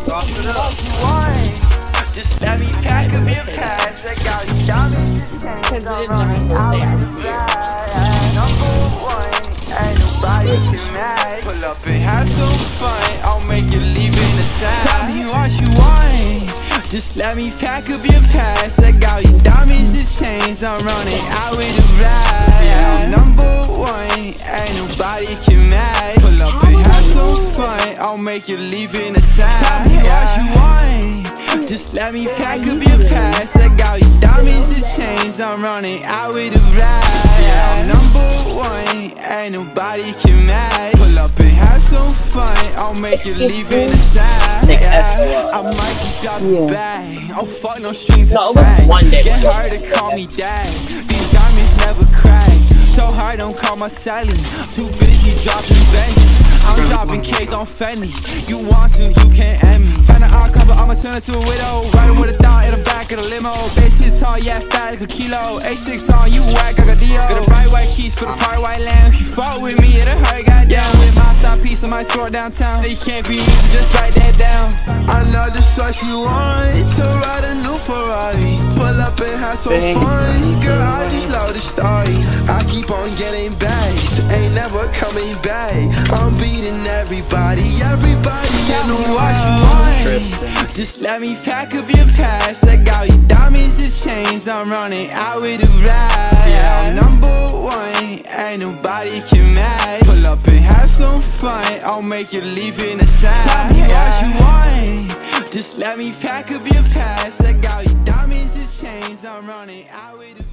Sauce it up. Just let me pack up your past. I got you diamonds and chains. I'm running out of the ride. Number one, ain't nobody can match. Pull up and have some fun. I'll make you leave in the sand. Tell me what you want. Just let me pack up your past. I got you diamonds and chains. I'm running out with the ride. Yeah, number one, ain't nobody can match. Pull up and have some fun. I'll make you leave in the sand. Tell me what you want. Just let me pack up your past. I got you diamonds and chains. I'm running out with the ride. Yeah, number one, ain't nobody can match. Pull up and have some fun. I'll make you leave in the sand. Yeah, I might just drop the bag. Oh fuck, no strings attached. Get hard to call me dad. These diamonds never crack. So hard, don't call my Sally. Too busy dropping benches. I'm dropping K's on Fendi. You want to, you can't end me. Find an art cover, I'ma turn it to a widow. Riding with a thought in the back of the limo. Bass hits tall, yeah, fat like a kilo. A6 on, you whack, I got Dio. Got a bright white keys for the part white lamb. If you fuck with me, it'll hurt, goddamn. With my side piece, I might score downtown. You can't be easy, just write that down. I know just what you want, to ride a new Ferrari. Pull up and have some fun. Girl, I just love the story. I keep on getting bags, ain't never coming back. I'm beating everybody Tell me what you want. Just let me pack up your past. I got you diamonds and chains. I'm running out with the ride. Yeah, number one, ain't nobody can match. Pull up and have some fun. I'll make you leave in the sand. Tell me what you want. Just let me pack up your past. I got you diamonds and chains. I'm running out with the